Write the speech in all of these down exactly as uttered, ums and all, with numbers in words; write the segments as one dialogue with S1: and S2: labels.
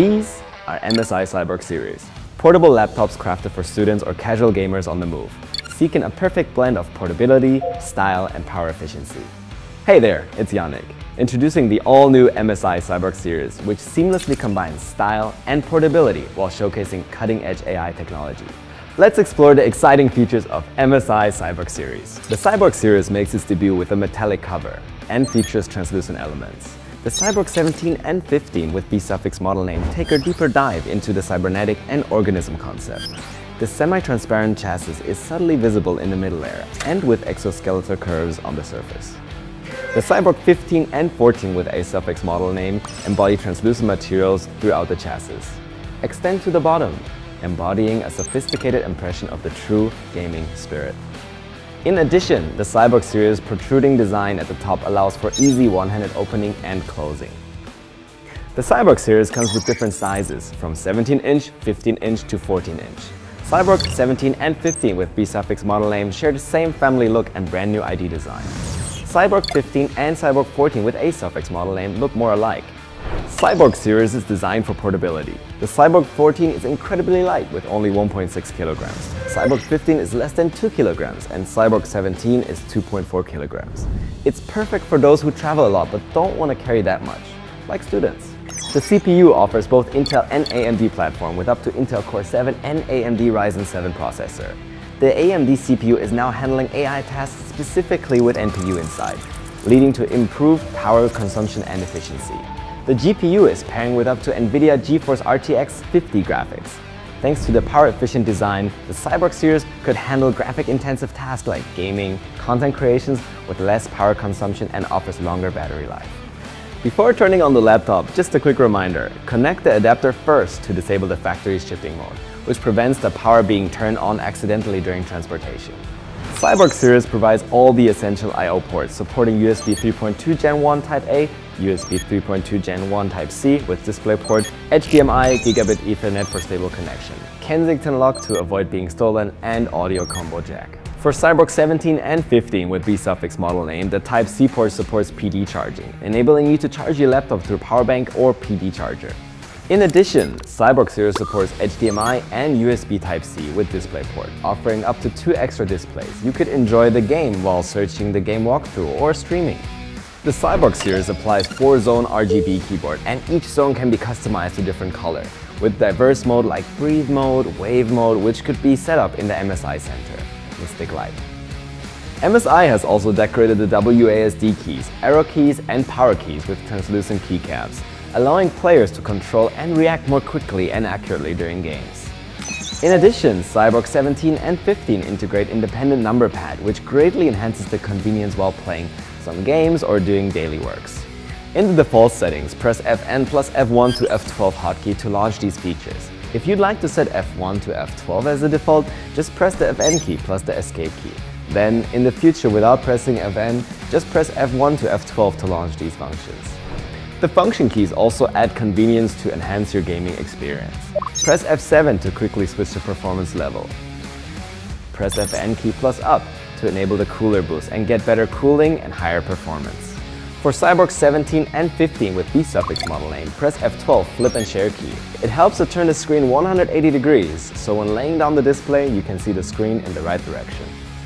S1: These are M S I Cyborg Series, portable laptops crafted for students or casual gamers on the move, seeking a perfect blend of portability, style, and power efficiency. Hey there, it's Yannick, introducing the all-new M S I Cyborg Series, which seamlessly combines style and portability while showcasing cutting-edge A I technology. Let's explore the exciting features of M S I Cyborg Series. The Cyborg Series makes its debut with a metallic cover and features translucent elements. The Cyborg seventeen and fifteen with B-suffix model name take a deeper dive into the cybernetic and organism concept. The semi-transparent chassis is subtly visible in the middle layer and with exoskeletal curves on the surface. The Cyborg fifteen and fourteen with A-suffix model name embody translucent materials throughout the chassis. Extend to the bottom, embodying a sophisticated impression of the true gaming spirit. In addition, the Cyborg Series' protruding design at the top allows for easy one-handed opening and closing. The Cyborg Series comes with different sizes, from seventeen inch, fifteen inch to fourteen inch. Cyborg seventeen and fifteen with B-suffix model name share the same family look and brand new I D design. Cyborg fifteen and Cyborg fourteen with A-suffix model name look more alike. Cyborg Series is designed for portability. The Cyborg fourteen is incredibly light with only one point six kilograms. Cyborg fifteen is less than two kilograms and Cyborg seventeen is two point four kilograms. It's perfect for those who travel a lot but don't want to carry that much, like students. The C P U offers both Intel and A M D platform with up to Intel Core seven and A M D Ryzen seven processor. The A M D C P U is now handling A I tasks specifically with N P U inside, leading to improved power consumption and efficiency. The G P U is pairing with up to NVIDIA GeForce R T X fifty graphics. Thanks to the power-efficient design, the Cyborg Series could handle graphic-intensive tasks like gaming, content creations with less power consumption and offers longer battery life. Before turning on the laptop, just a quick reminder, connect the adapter first to disable the factory shifting mode, which prevents the power being turned on accidentally during transportation. Cyborg Series provides all the essential I O ports, supporting U S B three point two Gen one Type A, U S B three point two Gen one Type C with DisplayPort, H D M I, Gigabit Ethernet for stable connection, Kensington lock to avoid being stolen, and audio combo jack. For Cyborg seventeen and fifteen with B-suffix model name, the Type C port supports P D charging, enabling you to charge your laptop through power bank or P D charger. In addition, Cyborg Series supports H D M I and U S B Type C with DisplayPort, offering up to two extra displays. You could enjoy the game while searching the game walkthrough or streaming. The Cyborg Series applies four zone R G B keyboard, and each zone can be customized to different color, with diverse mode like Breathe mode, Wave mode, which could be set up in the M S I Center. Mystic Light. M S I has also decorated the W A S D keys, arrow keys, and power keys with translucent keycaps, allowing players to control and react more quickly and accurately during games. In addition, Cyborg seventeen and fifteen integrate independent number pad, which greatly enhances the convenience while playing some games or doing daily works. In the default settings, press F N plus F one to F twelve hotkey to launch these features. If you'd like to set F one to F twelve as the default, just press the F N key plus the escape key. Then, in the future, without pressing F N, just press F one to F twelve to launch these functions. The function keys also add convenience to enhance your gaming experience. Press F seven to quickly switch to performance level. Press F N key plus up to enable the cooler boost and get better cooling and higher performance. For Cyborg seventeen and fifteen with B-suffix model name, press F twelve flip and share key. It helps to turn the screen one hundred eighty degrees, so when laying down the display, you can see the screen in the right direction.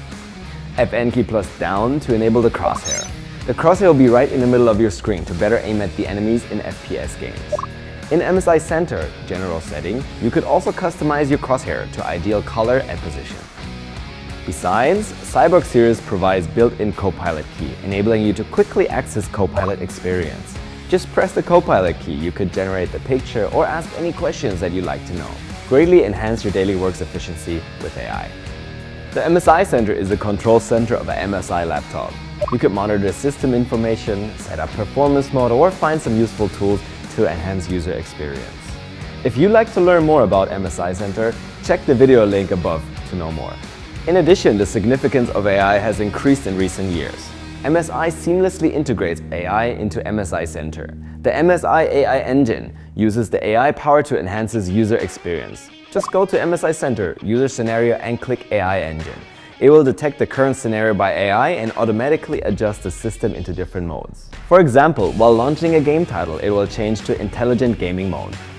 S1: F N key plus down to enable the crosshair. The crosshair will be right in the middle of your screen to better aim at the enemies in F P S games. In M S I Center, General Setting, you could also customize your crosshair to ideal color and position. Besides, Cyborg Series provides built-in Copilot key, enabling you to quickly access Copilot experience. Just press the Copilot key, you could generate the picture or ask any questions that you'd like to know. Greatly enhance your daily work's efficiency with A I. The M S I Center is the control center of an M S I laptop. You could monitor the system information, set up performance mode, or find some useful tools to enhance user experience. If you'd like to learn more about M S I Center, check the video link above to know more. In addition, the significance of A I has increased in recent years. M S I seamlessly integrates A I into M S I Center. The M S I A I engine uses the A I power to enhance user experience. Just go to M S I Center, User Scenario, and click A I Engine. It will detect the current scenario by A I and automatically adjust the system into different modes. For example, while launching a game title, it will change to Intelligent Gaming Mode.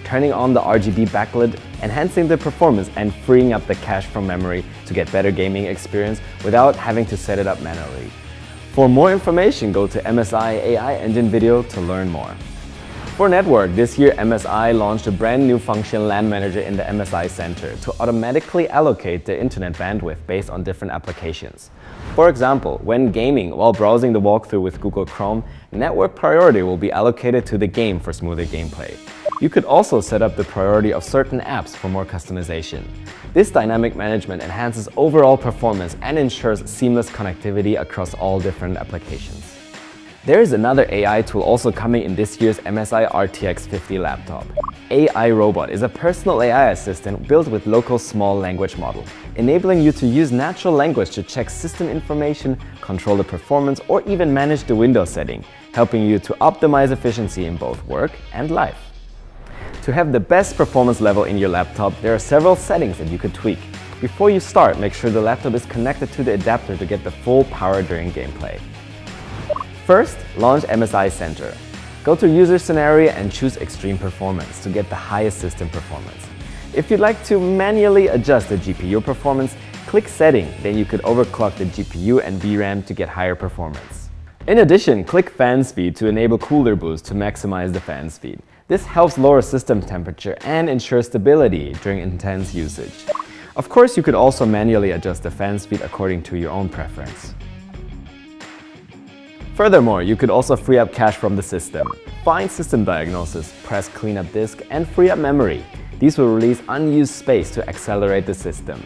S1: turning on the R G B backlit, enhancing the performance and freeing up the cache from memory to get better gaming experience without having to set it up manually. For more information, go to M S I A I Engine video to learn more. For network, this year M S I launched a brand new function LAN Manager in the M S I Center to automatically allocate the internet bandwidth based on different applications. For example, when gaming while browsing the walkthrough with Google Chrome, network priority will be allocated to the game for smoother gameplay. You could also set up the priority of certain apps for more customization. This dynamic management enhances overall performance and ensures seamless connectivity across all different applications. There is another A I tool also coming in this year's M S I R T X fifty laptop. A I Robot is a personal A I assistant built with local small language model, enabling you to use natural language to check system information, control the performance, or even manage the Windows setting, helping you to optimize efficiency in both work and life. To have the best performance level in your laptop, there are several settings that you could tweak. Before you start, make sure the laptop is connected to the adapter to get the full power during gameplay. First, launch M S I Center. Go to User Scenario and choose Extreme Performance to get the highest system performance. If you'd like to manually adjust the G P U performance, click Setting, then you could overclock the G P U and V RAM to get higher performance. In addition, click Fan Speed to enable Cooler Boost to maximize the fan speed. This helps lower system temperature and ensures stability during intense usage. Of course, you could also manually adjust the fan speed according to your own preference. Furthermore, you could also free up cache from the system. Find System Diagnosis, press Clean Up Disk, and free up memory. These will release unused space to accelerate the system.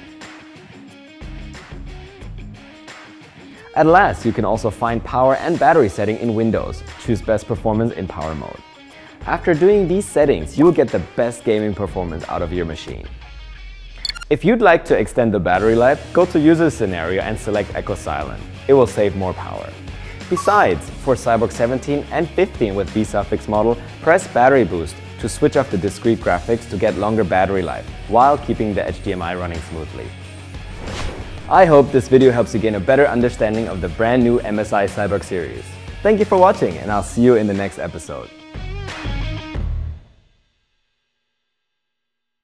S1: At last, you can also find power and battery setting in Windows. Choose Best Performance in Power Mode. After doing these settings, you will get the best gaming performance out of your machine. If you'd like to extend the battery life, go to User Scenario and select Echo Silent. It will save more power. Besides, for Cyborg seventeen and fifteen with V-suffix model, press Battery Boost to switch off the discrete graphics to get longer battery life, while keeping the H D M I running smoothly. I hope this video helps you gain a better understanding of the brand new M S I Cyborg series. Thank you for watching, and I'll see you in the next episode.